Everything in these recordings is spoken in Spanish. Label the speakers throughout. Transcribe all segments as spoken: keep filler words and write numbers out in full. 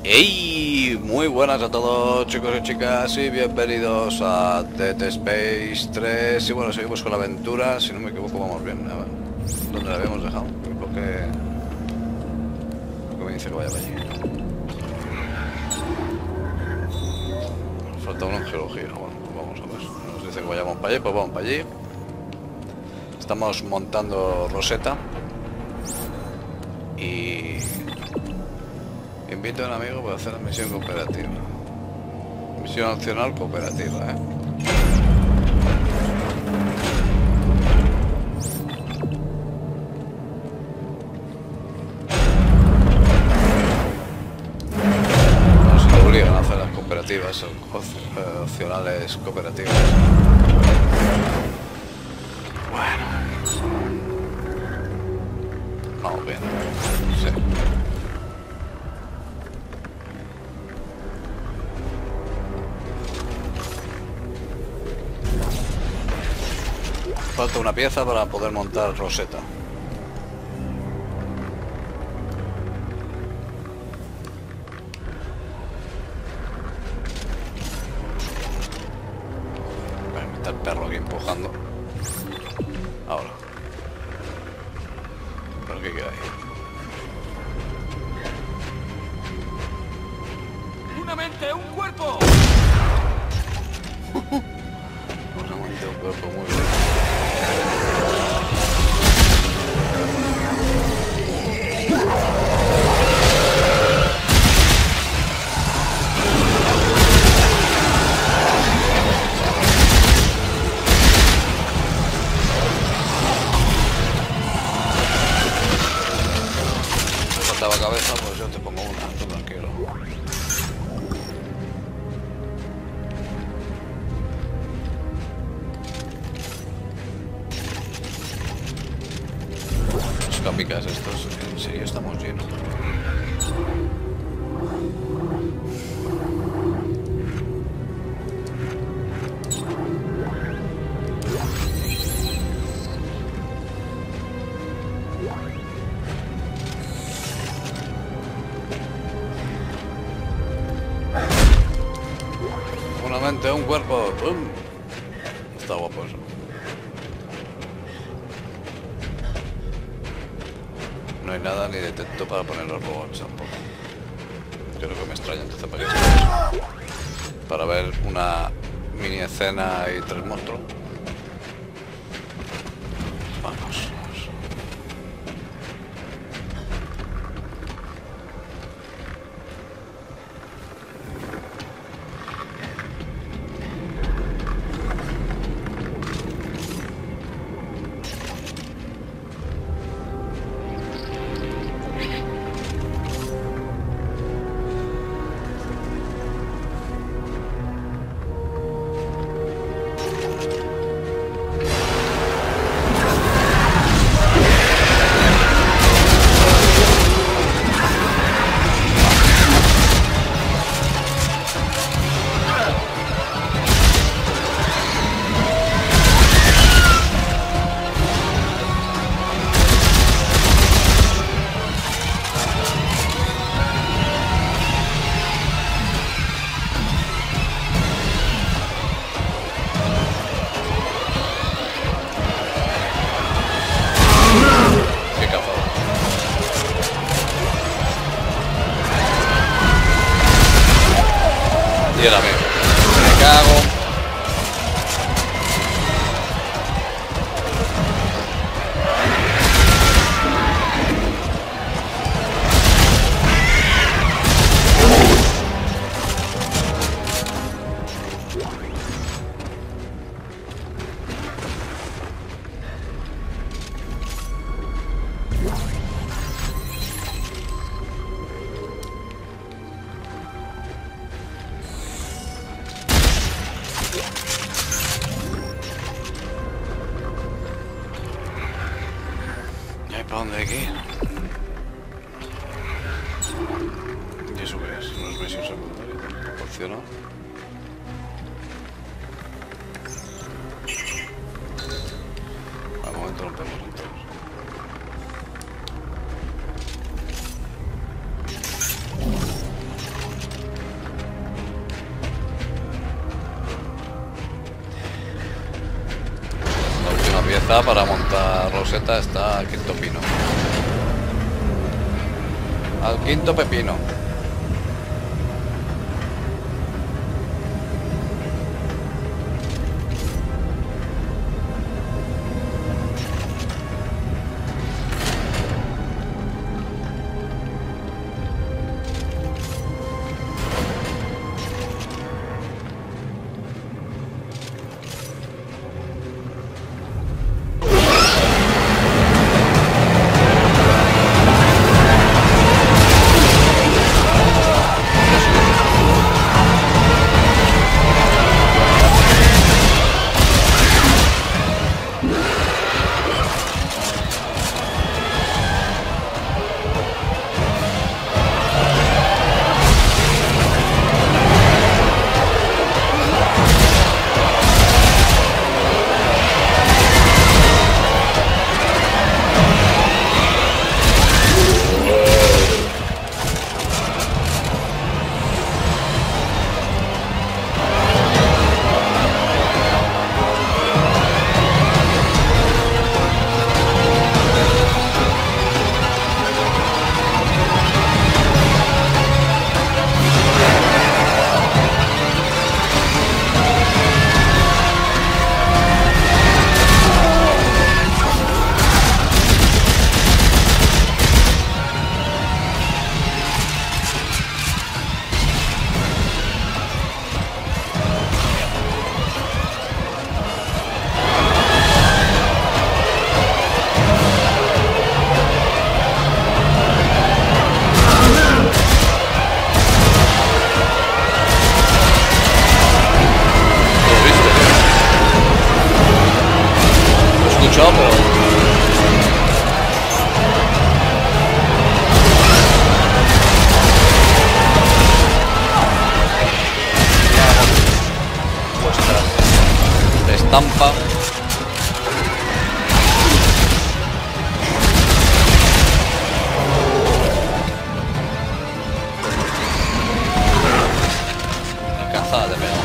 Speaker 1: Hey, muy buenas a todos chicos y chicas y bienvenidos a Dead Space tres. Y bueno, seguimos con la aventura, si no me equivoco vamos bien. A ver, ¿dónde la habíamos dejado? Porque, porque me dice que vaya para allí. Nos falta una geología, bueno, pues vamos a ver. Nos dice que vayamos para allí, pues vamos para allí. Estamos montando Rosetta. Y... invito a un amigo para hacer la misión cooperativa. Misión opcional cooperativa, ¿eh? No se te obligan a hacer las cooperativas, son opcionales cooperativas. Bueno. Vamos bien. Sí. Falta una pieza para poder montar Rosetta. Está el perro aquí empujando. Ahora. ¿Pero qué queda ahí?
Speaker 2: ¡Una mente, un cuerpo!
Speaker 1: Una mente, un cuerpo muy bien. Me faltaba cabeza, pues yo te pongo una, tú tranquilo. Los capicas estos, en serio estamos llenos. Una mente, un cuerpo. ¡Pum! Está guapo eso. No hay nada ni detecto para poner los robots tampoco. Creo que me extraña entonces para qué es eso. Para ver una mini escena y tres monstruos. Vamos. Y el amigo. Me cago. ¿Para dónde hay que ir? ¿Y eso qué es? ¿Unos misiones secundarios? ¿Opcional? Al momento rompemos entonces. Quizá para montar roseta está al quinto pino. Al quinto pepino. Estampa. Cansada de pegar.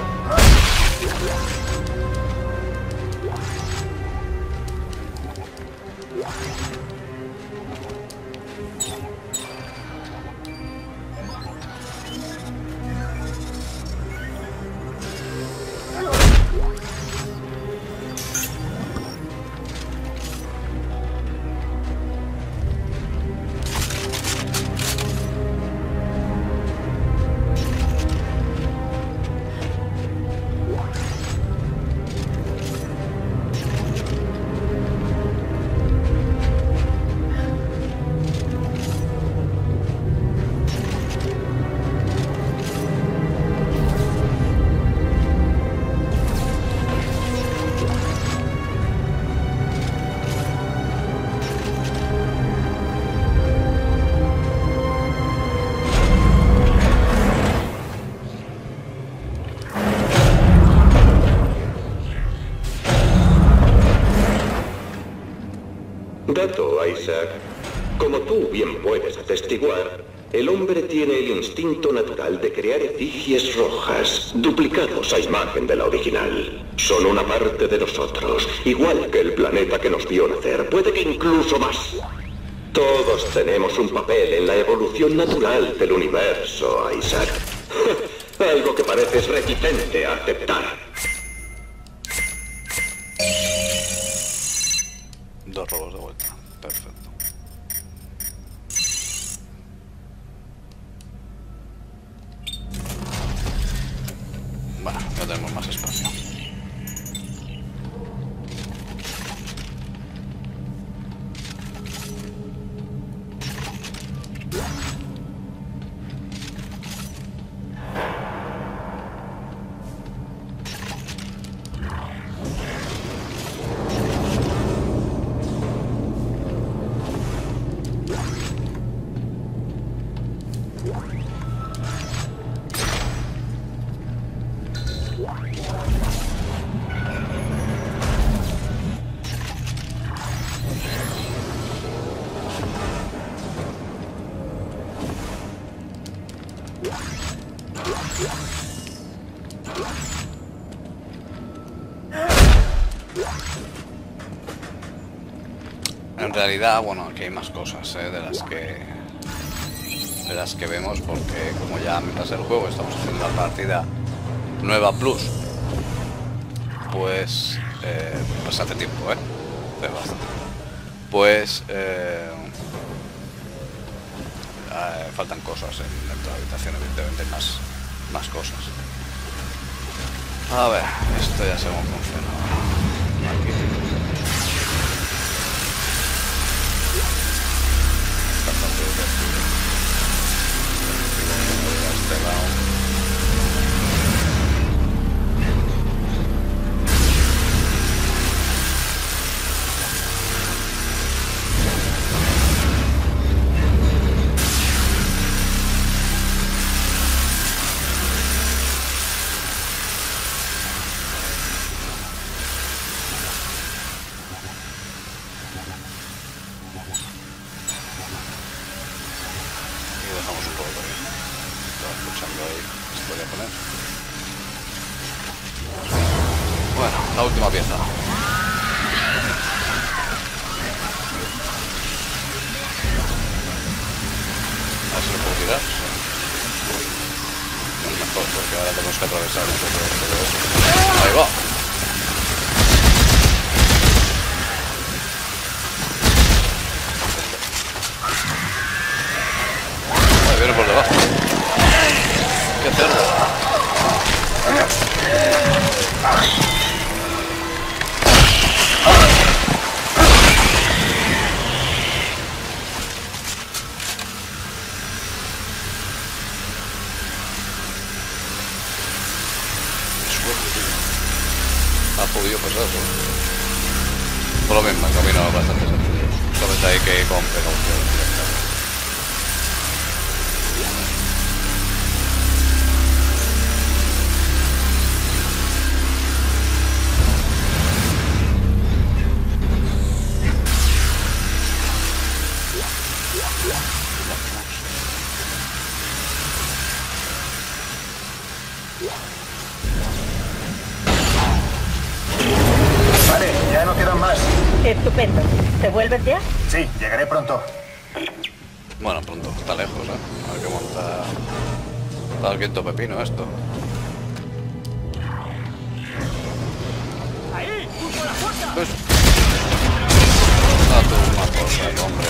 Speaker 3: Dato, Isaac. Como tú bien puedes atestiguar, el hombre tiene el instinto natural de crear efigies rojas, duplicados a imagen de la original. Son una parte de nosotros, igual que el planeta que nos vio nacer, puede que incluso más. Todos tenemos un papel en la evolución natural del universo, Isaac. Algo que pareces reticente a aceptar.
Speaker 1: Dos robos de vuelta. Perfecto. Bueno, ya tenemos más espacio. En realidad, bueno, aquí hay más cosas, ¿eh? de las que de las que vemos, porque como ya me pasé el juego, estamos haciendo la partida nueva plus, pues eh, pues hace tiempo, ¿eh? Hace bastante. Pues eh, eh, faltan cosas en, dentro de la habitación, evidentemente más, más cosas. A ver, esto ya sé cómo funciona. Aquí. Bastante divertido. Este lado. Bueno, la última pieza. A ver si lo puedo tirar. Es mejor porque ahora tenemos que atravesar nosotros todo eso. Ahí va. Ahí viene por debajo. ¡Qué cerdo! Ha podido pasar eso. Por lo mismo, el camino es bastante sencillo. Solamente hay que ir con precaución.
Speaker 4: Vale, ya no quedan más.
Speaker 5: Estupendo. ¿Te vuelves ya?
Speaker 4: Sí, llegaré pronto.
Speaker 1: Bueno, pronto, está lejos, ¿eh? Hay que montar... Está el quinto pepino esto.
Speaker 2: ¡Ahí! ¡Junto a la puerta!
Speaker 1: Pues... Ah, tú, una cosa, hombre.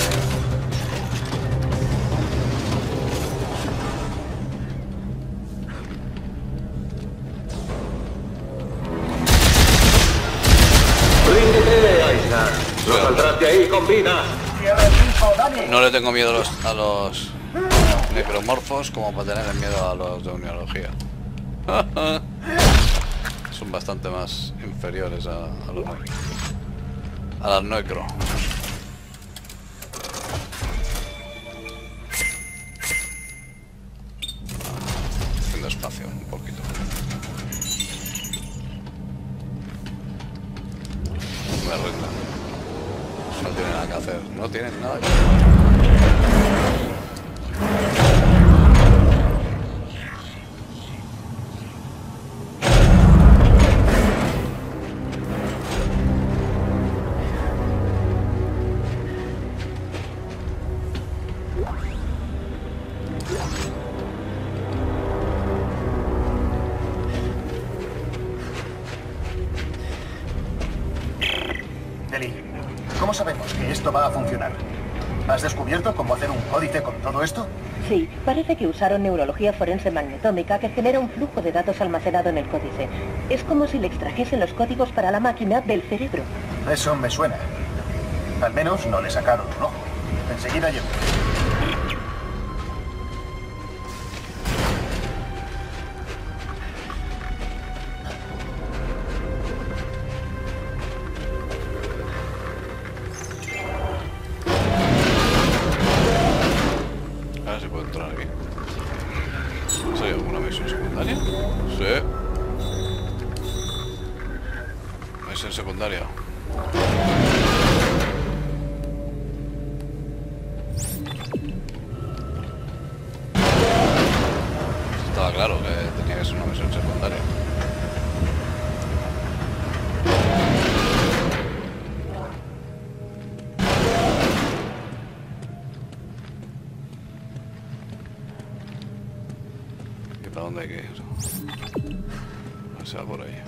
Speaker 3: ¡Ríndete, Aisha! ¡No saldrás de ahí con vida!
Speaker 1: No le tengo miedo a los, a los necromorfos como para tener miedo a los de uniología. Son bastante más inferiores a, a los a las necro. Haciendo espacio un poquito. Me rindan. No tienen nada que hacer. No tienen nada que hacer.
Speaker 4: Deli, ¿cómo sabemos que esto va a funcionar? ¿Has descubierto cómo hacer un códice con todo esto?
Speaker 5: Sí, parece que usaron neurología forense magnetómica que genera un flujo de datos almacenado en el códice. Es como si le extrajesen los códigos para la máquina del cerebro.
Speaker 4: Eso me suena. Al menos no le sacaron un ojo. Enseguida llego.
Speaker 1: A ver si puedo entrar aquí. ¿Hay alguna misión secundaria? Sí. Misión secundaria. Estaba claro que tenía que ser una misión secundaria. dónde hay que ir. O sea, por ahí.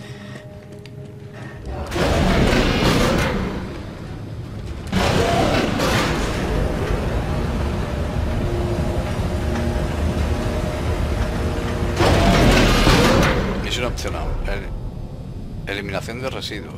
Speaker 1: Misión opcional. El- eliminación de residuos.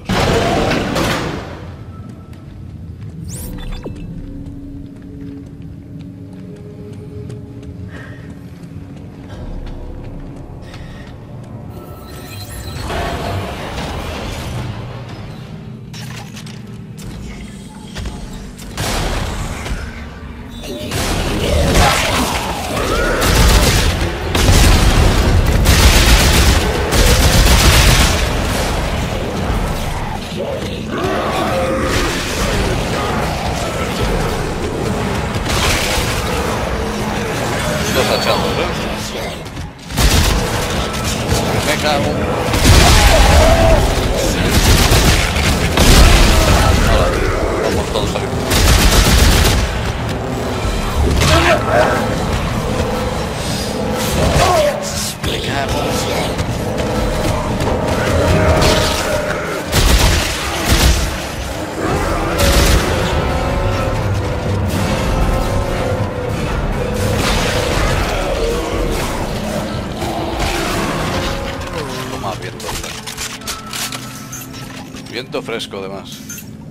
Speaker 1: Dos hachados, ¿eh? Me cago. Ahora, vamos todos a vivir. Me cago. Toma viento. Viento fresco, además.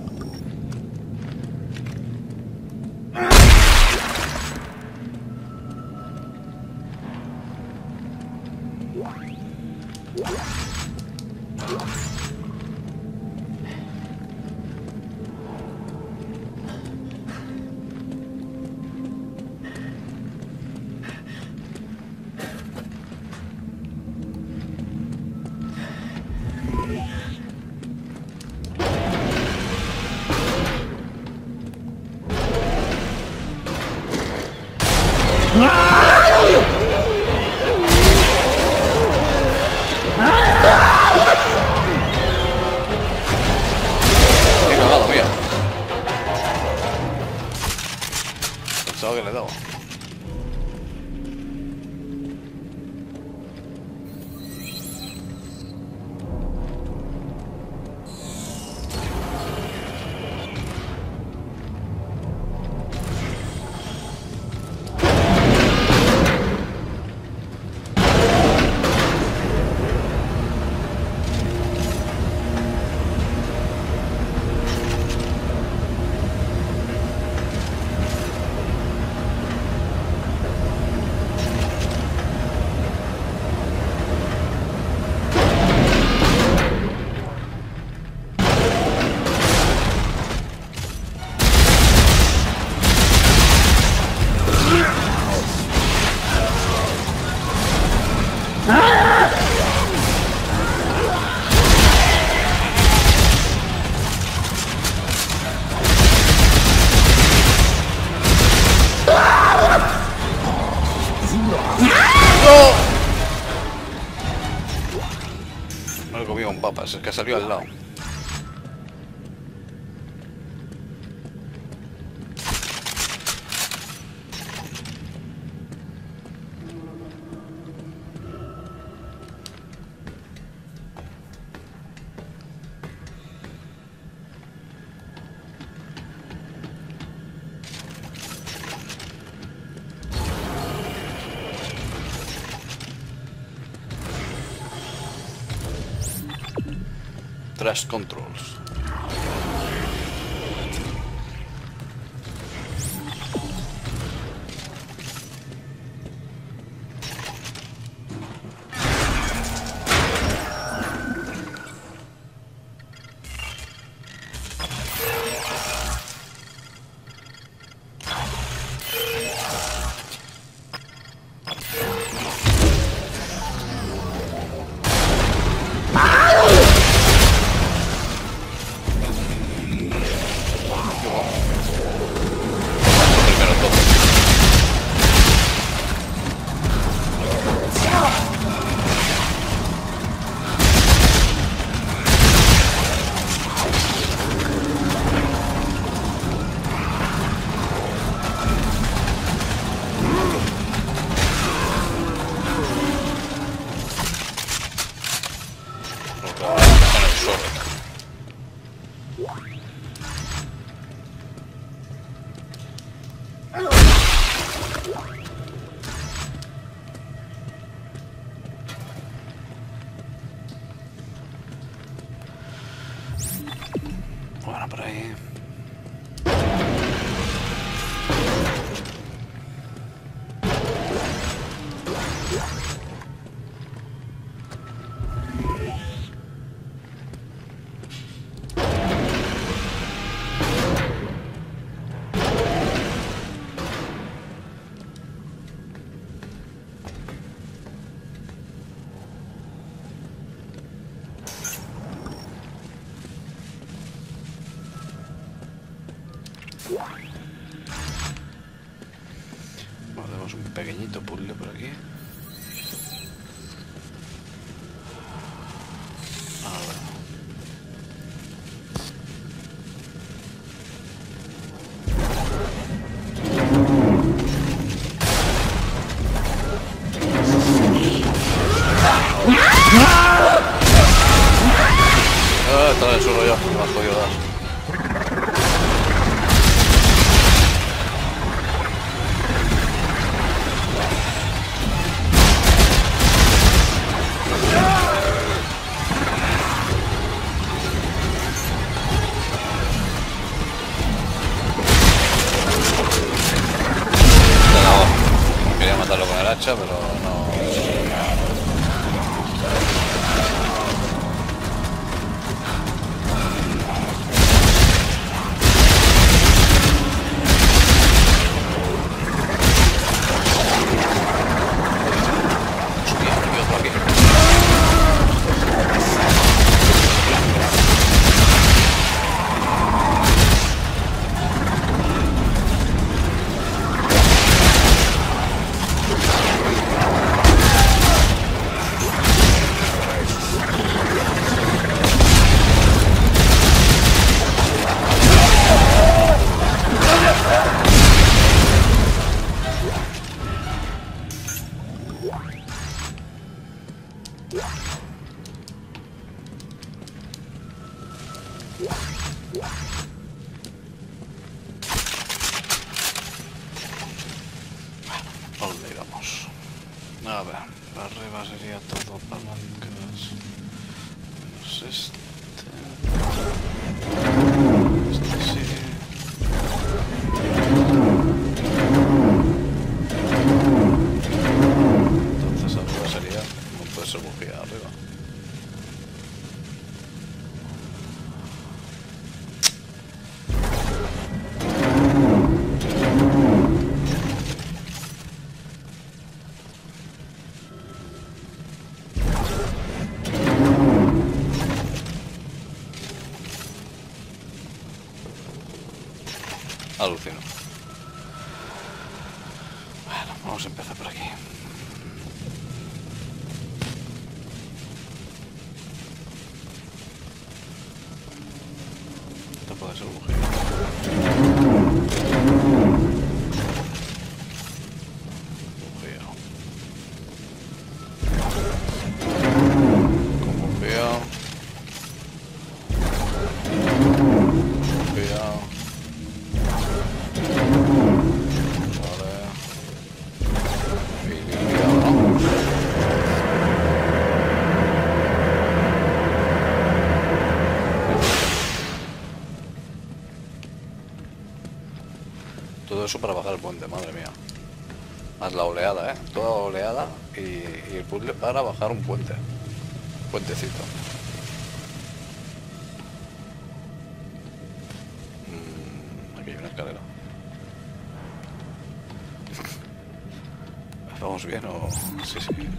Speaker 1: Qué cagado, mía. Pensaba que le daba. No le comía un papas, es que salió al lado. Trash controls. Sorry. Bueno, por ahí. Bueno, tenemos un pequeñito puzzle por aquí. A ver. Ah, está en el suelo ya, me has jodido dar. Quería matarlo con el hacha, pero no. ¿Dónde íbamos? A ver, para arriba sería todo palancas. Menos este. Este sí. Entonces arriba sería. No puede ser bujía arriba. Alucino. Bueno, vamos a empezar por aquí. Esto puede ser un bujía. Bujía. Con bujía. Bujía. Todo eso para bajar el puente, madre mía. Más la oleada, ¿eh? Toda oleada y, y el puzzle para bajar un puente. Puentecito. Mm, aquí hay una escalera. ¿Vamos bien o...? Sí, sí.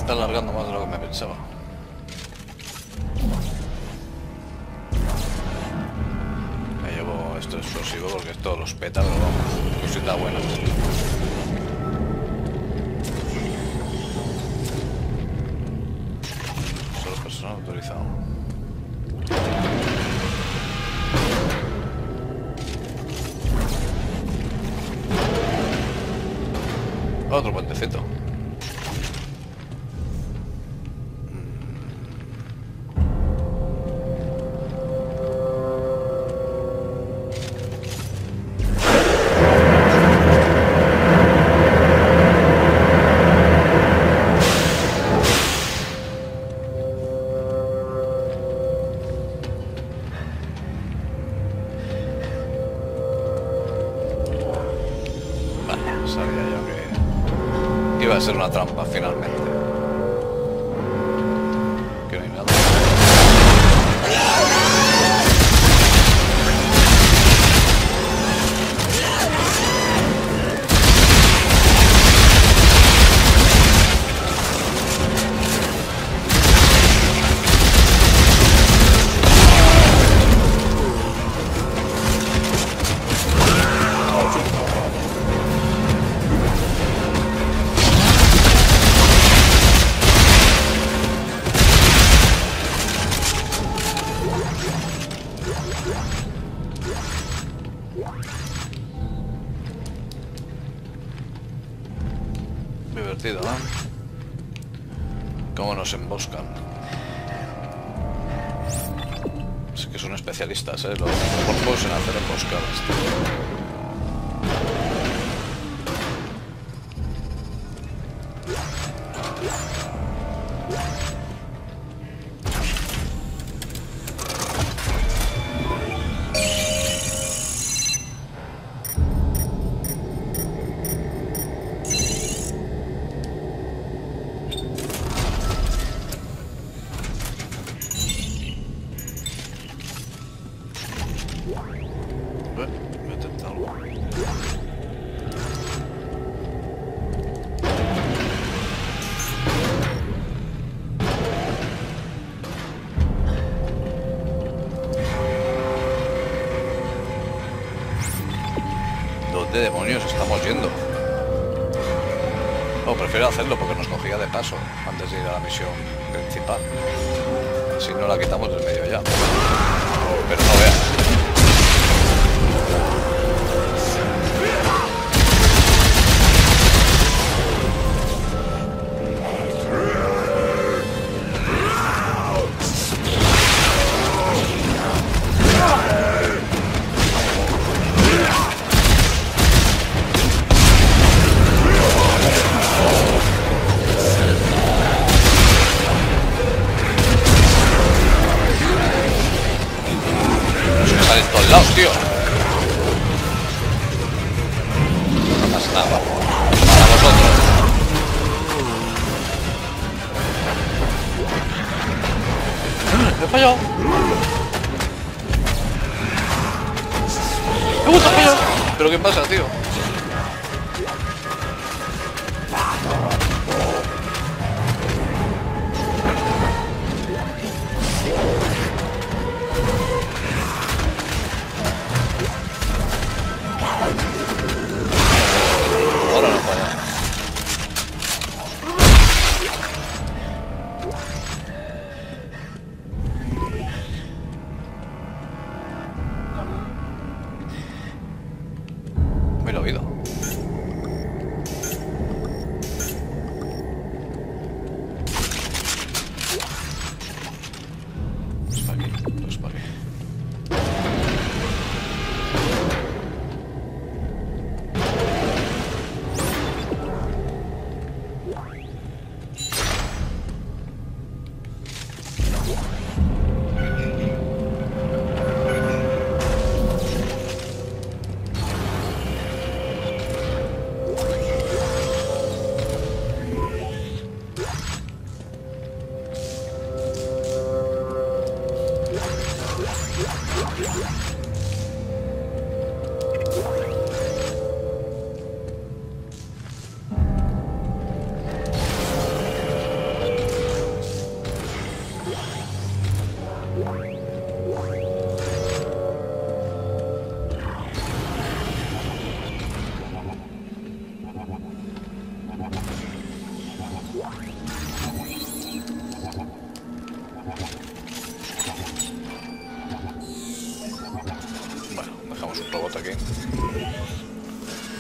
Speaker 1: está alargando más de lo que me pensaba. Me llevo esto explosivo porque esto los peta, pero vamos, cosita buena. Solo personal autorizado. Otro puentecito. Vaya, sabía yo que iba a ser una trampa finalmente. Que no hay nada. Divertido, ¿no? Cómo nos emboscan. Es que son especialistas, ¿eh? Los porcos en hacer emboscadas, tío. ¿Dónde demonios estamos yendo? O prefiero hacerlo porque nos cogía de paso antes de ir a la misión principal. Si no la quitamos del medio ya. Pero no veas. En todos lados, tío. No pasa nada. Para vosotros. Me he fallado. Me gusta fallar. ¿Pero qué pasa, tío? Ahora no falla. Me lo he oído. Es para aquí, no es para aquí.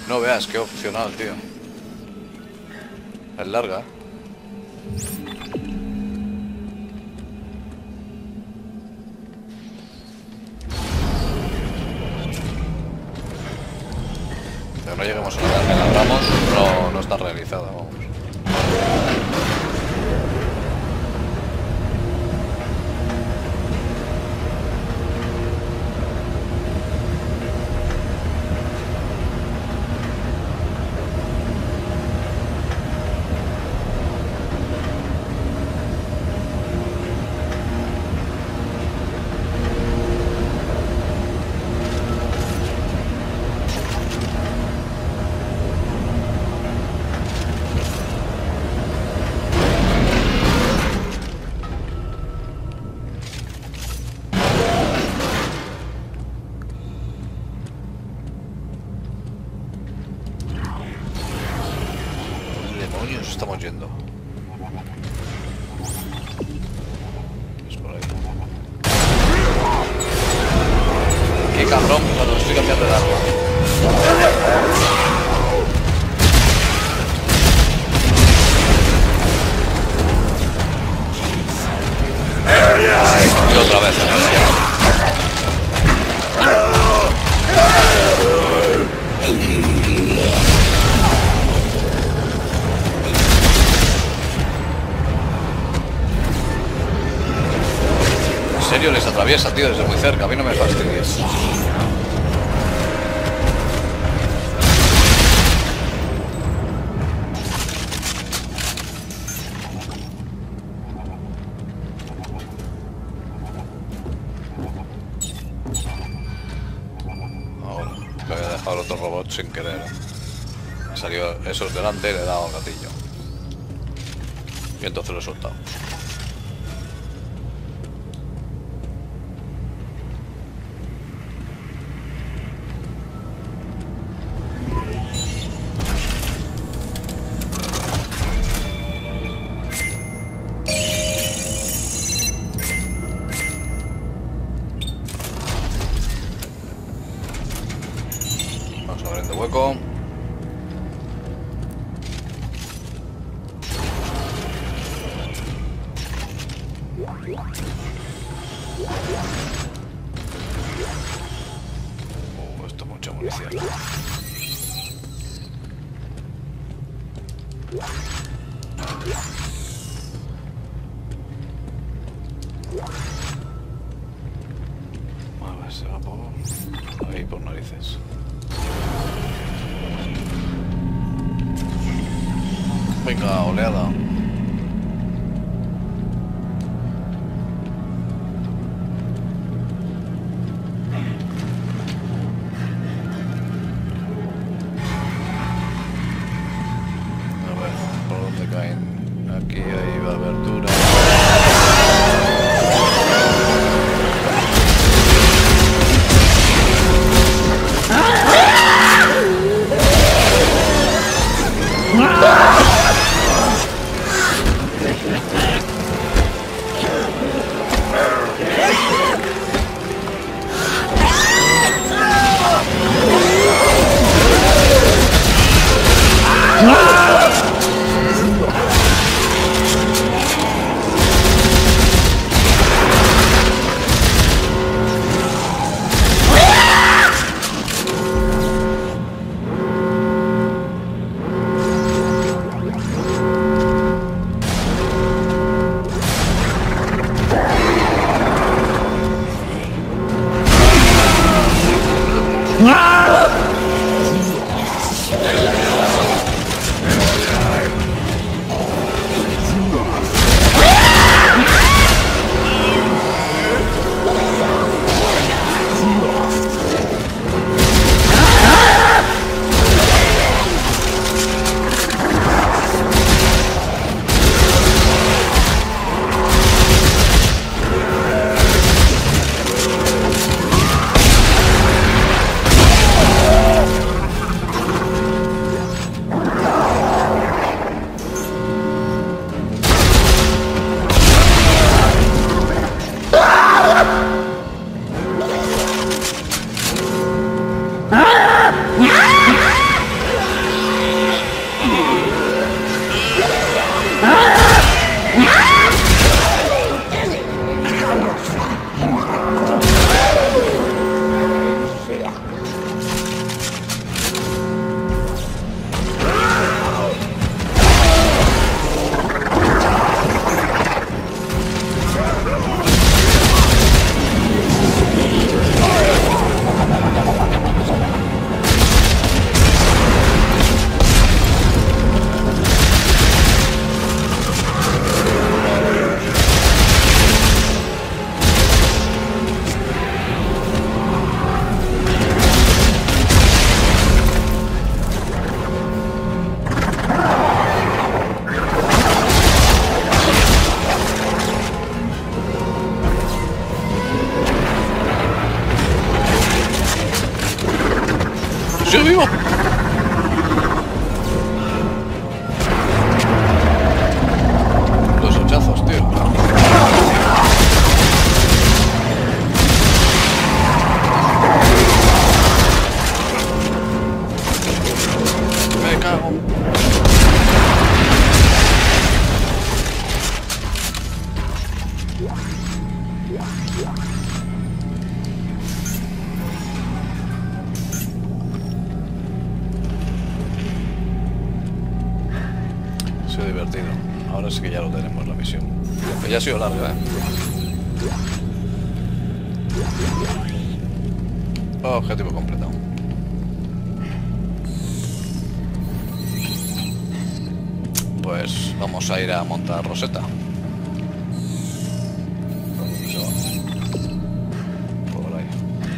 Speaker 1: No veas qué opcional, tío. Es larga. Pero no lleguemos a la que la abramos, no, no está realizada, vamos. Estamos yendo. Es por ahí. Qué cabrón cuando estoy cambiando de arma. Y otra vez. En serio les atraviesa, tío, desde muy cerca. A mí no me fastidies. Ahora, que había dejado el otro robot sin querer. Me salió esos delante y le he dado al gatillo. Y entonces lo he soltado. Hueco. Uh, esto es mucha munición. A ver, se va por ahí por narices. Venga, oleada. A ver, ¿por dónde caen? Aquí hay abertura. cago. Ha sido divertido. Ahora sí que ya lo tenemos la misión. Que ya ha sido larga, ¿eh? Objetivo completado. Pues vamos a ir a montar Rosetta. ¿Dónde se va? Por ahí.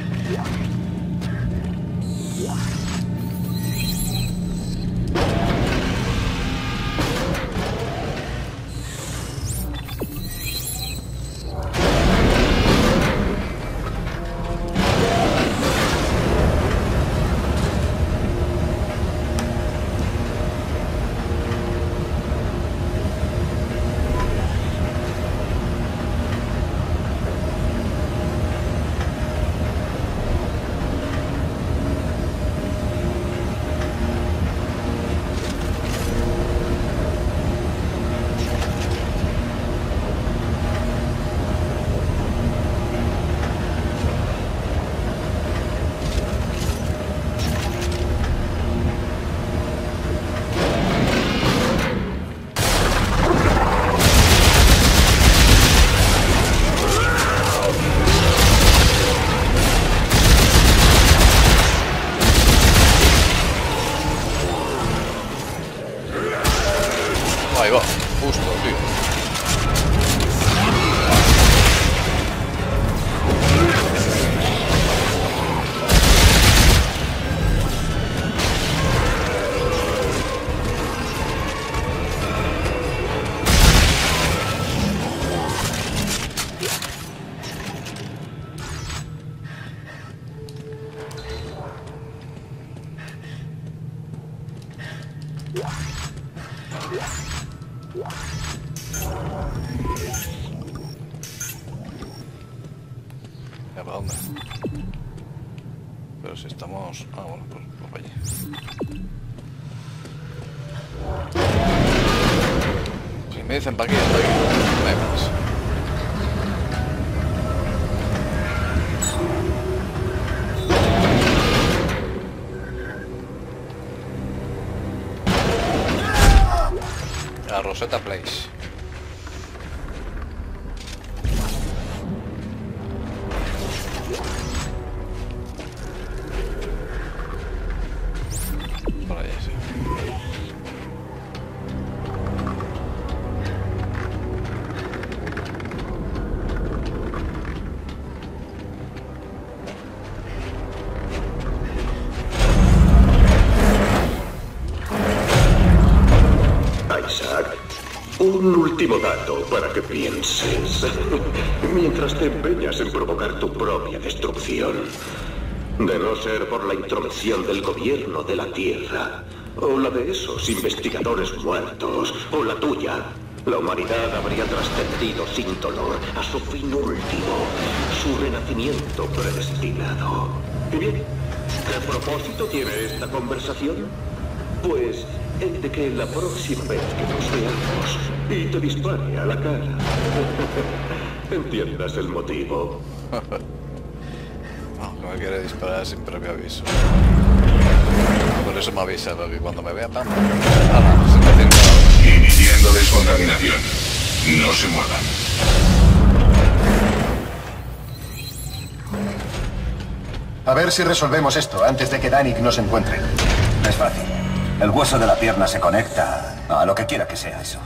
Speaker 1: Ahí va, justo, tío. ¿Para dónde? Pero si estamos... Ah, bueno, pues, pues para allí. Si me dicen para aquí, para aquí. No hay más. A Rosetta Place. Por allá, sí.
Speaker 3: Isaac, un último dato para que pienses, mientras te empeñas en provocar tu propia destrucción. De no ser por la intromisión del gobierno de la Tierra, o la de esos investigadores muertos, o la tuya, la humanidad habría trascendido sin dolor a su fin último, su renacimiento predestinado. Y bien, ¿qué propósito tiene esta conversación? Pues el de que la próxima vez que nos veamos y te dispare a la cara, entiendas el motivo.
Speaker 1: No, que me quiere disparar sin previo aviso. Por eso me avisa, porque cuando me vea, pam. ¡Hala! Se me tiene.
Speaker 6: Iniciando descontaminación. No se muevan.
Speaker 4: A ver si resolvemos esto antes de que Danik nos encuentre.
Speaker 7: Es fácil. El hueso de la pierna se conecta a lo que quiera que sea eso.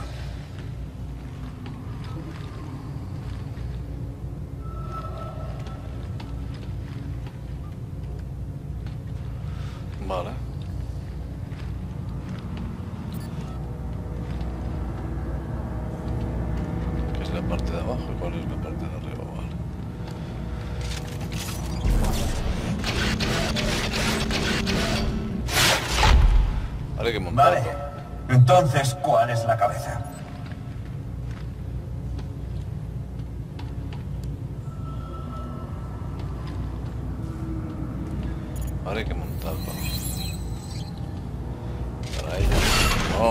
Speaker 1: Vale. ¿Qué es la parte de abajo? ¿Cuál es la parte de arriba? Vale. Vale, que montar.
Speaker 7: Vale. Entonces, ¿cuál es la cabeza?
Speaker 1: Ahora hay que montarlo. Para No,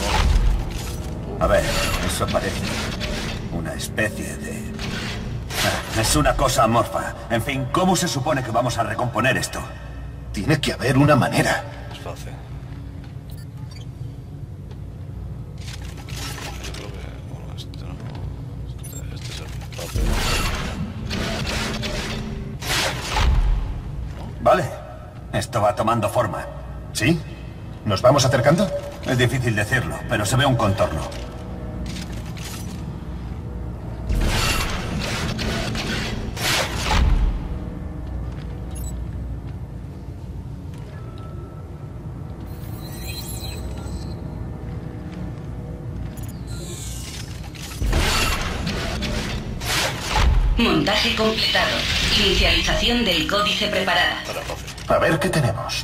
Speaker 7: A ver, eso parece una especie de... Ah, es una cosa amorfa. En fin, ¿cómo se supone que vamos a recomponer esto?
Speaker 4: Tiene que haber una manera.
Speaker 1: es fácil. Yo creo que... Bueno, este no... Este, este es el fácil.
Speaker 7: Vale, esto va tomando forma.
Speaker 4: ¿Sí? ¿Nos vamos acercando?
Speaker 7: Es difícil decirlo, pero se ve un contorno.
Speaker 8: Montaje completado. Inicialización del códice preparada.
Speaker 1: Para fácil.
Speaker 4: A ver qué tenemos.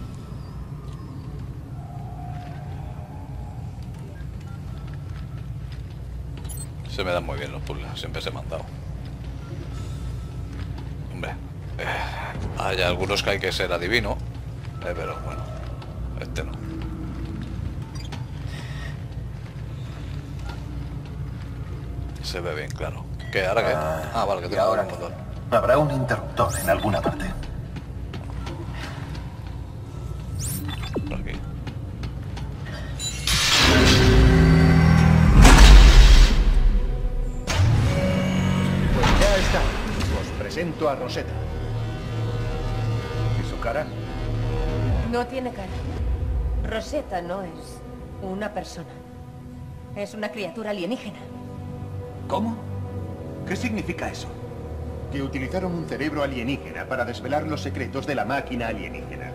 Speaker 1: Se me dan muy bien los puzzles, siempre se me han dado. Hombre, eh, hay algunos que hay que ser adivino, eh, pero bueno, este no. Se ve bien, claro. ¿Qué? ¿Ahora qué? Ah, vale, que
Speaker 4: ¿Y
Speaker 1: tengo
Speaker 4: ahora
Speaker 1: un
Speaker 4: qué?
Speaker 1: motor.
Speaker 4: Habrá un interruptor en alguna parte.
Speaker 1: Por aquí.
Speaker 4: Pues ya está. Os presento a Rosetta. ¿Y su cara?
Speaker 5: No tiene cara. Rosetta no es una persona. Es una criatura alienígena.
Speaker 7: ¿Cómo? ¿Qué significa eso?
Speaker 4: Que utilizaron un cerebro alienígena para desvelar los secretos de la máquina alienígena.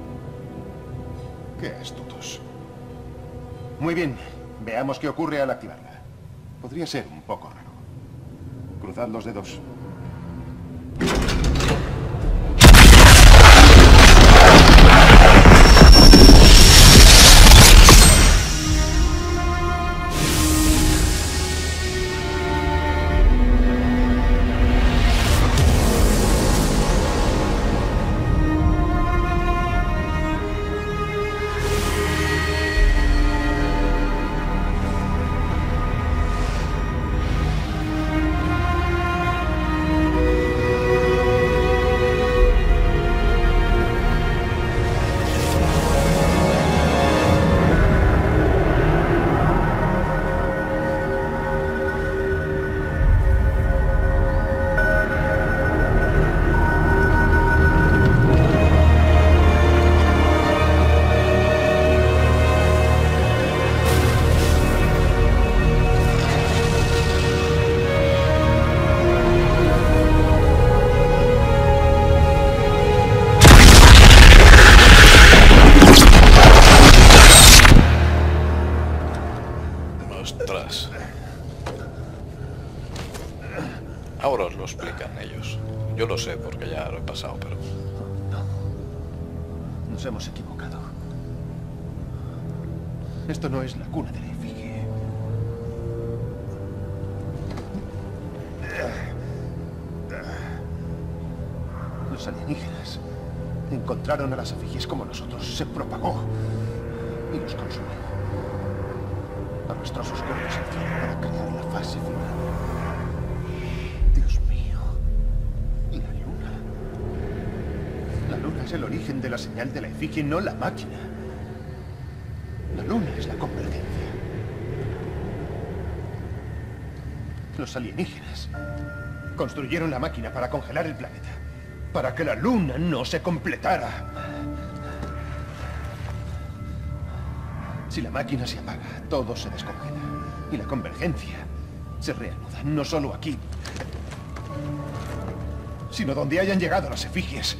Speaker 4: Qué astutos. Muy bien, veamos qué ocurre al activarla. Podría ser un poco raro. Cruzad los dedos.
Speaker 1: Ostras. Ahora os lo explican ellos. Yo lo sé porque ya lo he pasado, pero...
Speaker 4: Nos hemos equivocado. Esto no es la cuna de la efigie. Los alienígenas encontraron a las efigies como nosotros. Se propagó y los consumió. Arrastró sus cuerpos al cielo para crear la fase final. Dios mío. La luna. La luna es el origen de la señal de la efigie, no la máquina. La luna es la convergencia. Los alienígenas construyeron la máquina para congelar el planeta, para que la luna no se completara. Si la máquina se apaga, todo se descongela. Y la convergencia se reanuda, no solo aquí, sino donde hayan llegado las efigies.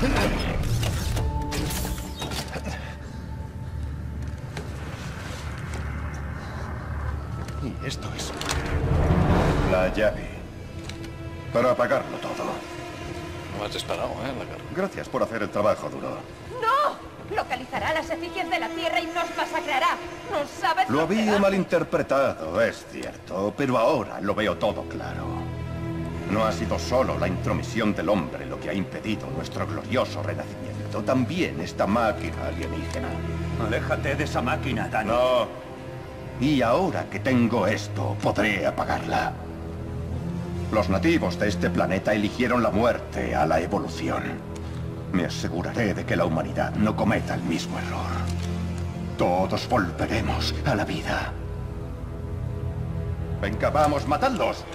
Speaker 4: Y esto es la llave para apagarlo todo.
Speaker 1: No me has disparado, ¿eh? En la cara.
Speaker 4: Gracias por hacer el trabajo duro.
Speaker 5: ¡No! Localizará las efigies de la Tierra y nos masacrará. ¿No sabes
Speaker 4: Lo
Speaker 5: lo que
Speaker 4: había
Speaker 5: hace?
Speaker 4: malinterpretado, es cierto, pero ahora lo veo todo claro. No ha sido solo la intromisión del hombre lo que ha impedido nuestro glorioso renacimiento. supuesto, también esta máquina alienígena.
Speaker 7: Aléjate de esa máquina, Dani.
Speaker 4: No. Y ahora que tengo esto, podré apagarla. Los nativos de este planeta eligieron la muerte a la evolución. Me aseguraré de que la humanidad no cometa el mismo error. Todos volveremos a la vida. Venga, vamos, matadlos.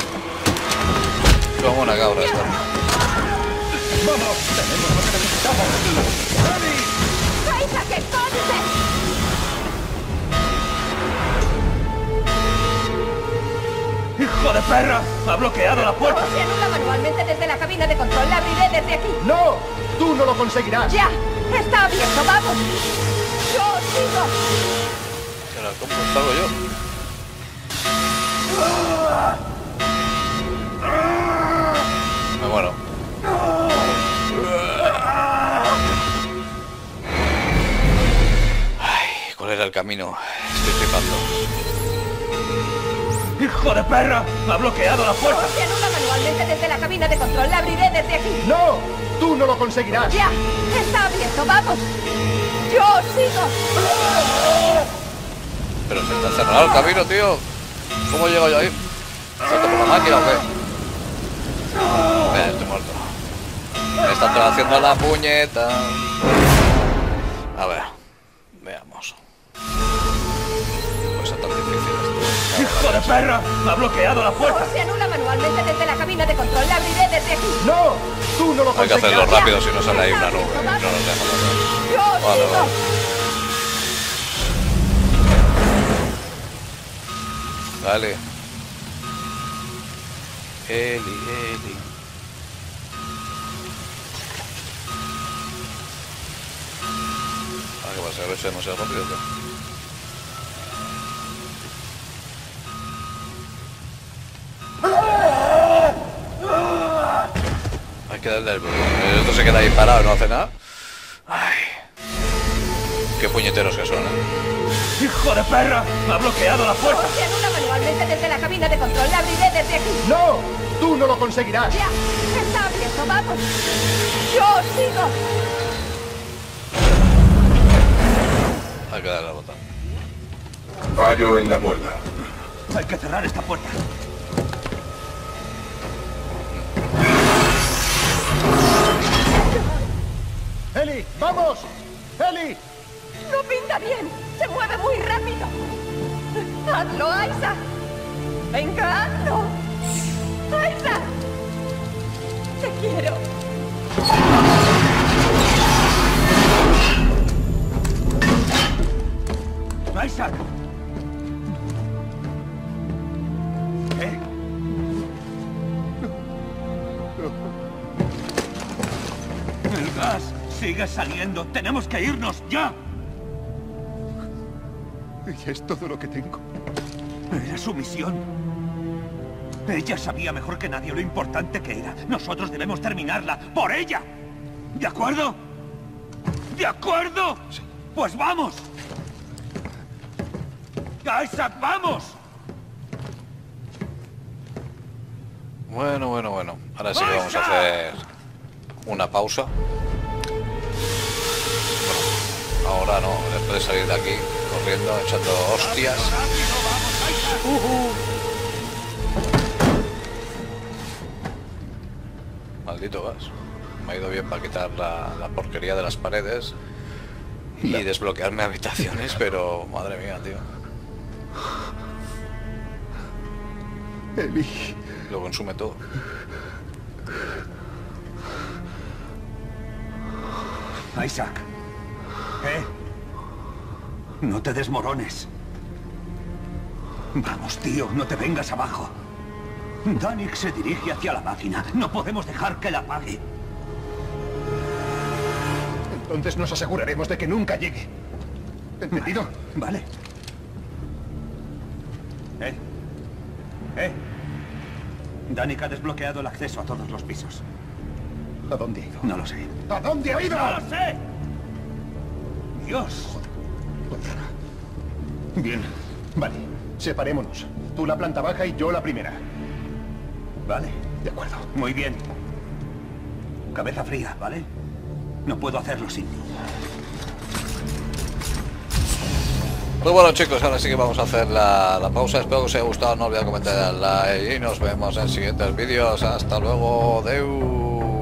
Speaker 1: Como una cabra esta.
Speaker 4: ¡Vamos! ¡Tenemos lo que necesitamos!
Speaker 9: ¡Isaac, escóndete!
Speaker 7: ¡Hijo de perra! ¡Ha bloqueado la puerta!
Speaker 9: Se anula manualmente desde la cabina de control. La abriré desde aquí.
Speaker 4: ¡No! ¡Tú no lo conseguirás!
Speaker 9: ¡Ya! ¡Está abierto! ¡Vamos! ¡Yo sigo!
Speaker 1: Pero, ¿cómo salgo yo? Me muero. Ay, ¿cuál era el camino? Estoy flipando.
Speaker 7: ¡Hijo de perra! ¡Ha bloqueado la puerta!
Speaker 9: Se anula manualmente desde la cabina de control. La abriré desde aquí.
Speaker 4: ¡No! ¡Tú no lo conseguirás!
Speaker 9: ¡Ya! ¡Está abierto! ¡Vamos! ¡Yo sigo!
Speaker 1: Pero se está cerrado el camino, tío. ¿Cómo llego yo ahí? ¿Salto por la máquina o qué? Mira, estoy muerto. Me están haciendo la puñeta. A ver, veamos. Pues es tan difícil esto.
Speaker 7: ¡Hijo de perra! ¡Ha bloqueado la puerta!
Speaker 9: Se anula manualmente desde la cabina de control. La abriré desde aquí.
Speaker 4: ¡No! ¡Tú no lo
Speaker 1: Hay que
Speaker 4: conseguirás!
Speaker 1: hacerlo rápido si no sale ahí una nube. No nos deja pasar.
Speaker 9: ¡Yo
Speaker 1: Vale,
Speaker 9: sigo!
Speaker 1: vale. Vale. Eli, Eli. Ah, ¿qué pasa? ¿Lo he hecho demasiado rápido o qué? Hay que darle al botón. El otro se queda ahí parado y no hace nada. Ay. Qué puñeteros que son, ¿eh?
Speaker 7: ¡Hijo de perra! ¡Ha bloqueado la puerta!
Speaker 9: Se anula manualmente desde la cabina de control. La abriré desde aquí.
Speaker 4: ¡No! ¡Tú no lo conseguirás!
Speaker 9: ¡Ya! ¡Está abierto! ¡Vamos! ¡Yo sigo!
Speaker 1: Hay que darle al botón.
Speaker 6: Fallo en la puerta.
Speaker 7: Hay que cerrar esta puerta.
Speaker 4: ¡Eli! ¡Vamos! ¡Eli!
Speaker 9: ¡No pinta bien! ¡Se mueve muy rápido! ¡Hazlo, Isaac! ¡Venga, hazlo! ¡Isaac! ¡Te quiero!
Speaker 7: ¡Isaac! ¿Eh? El gas sigue saliendo. Tenemos que irnos ya.
Speaker 4: Y es todo lo que tengo.
Speaker 7: Era su misión. Ella sabía mejor que nadie lo importante que era. Nosotros debemos terminarla por ella. ¿De acuerdo? ¿De acuerdo?
Speaker 1: Sí.
Speaker 7: Pues vamos. Isaac, vamos.
Speaker 1: Bueno, bueno, bueno. Ahora sí que vamos a hacer una pausa. Bueno, ahora no, después de salir de aquí, corriendo, echando hostias. Maldito gas. Me ha ido bien para quitar la, la porquería de las paredes y desbloquearme habitaciones, pero madre mía, tío.
Speaker 4: Eli.
Speaker 1: Lo consume todo.
Speaker 7: Isaac. ¿Eh? No te desmorones. Vamos, tío, no te vengas abajo. Danik se dirige hacia la máquina. No podemos dejar que la apague.
Speaker 4: Entonces nos aseguraremos de que nunca llegue. ¿Entendido?
Speaker 7: Vale. ¿Eh? ¿Eh? Danik ha desbloqueado el acceso a todos los pisos.
Speaker 4: ¿A dónde ha ido?
Speaker 7: No lo sé.
Speaker 4: ¿A dónde ha ido?
Speaker 7: ¡No lo sé! ¡Dios!
Speaker 4: Bien, vale. Separémonos. Tú la planta baja y yo la primera.
Speaker 7: Vale.
Speaker 4: De acuerdo.
Speaker 7: Muy bien. Cabeza fría, ¿vale? No puedo hacerlo sin ti.
Speaker 1: Pues bueno chicos, ahora sí que vamos a hacer la, la pausa. Espero que os haya gustado, no olvidéis comentar, darle like y nos vemos en siguientes vídeos. Hasta luego, deu.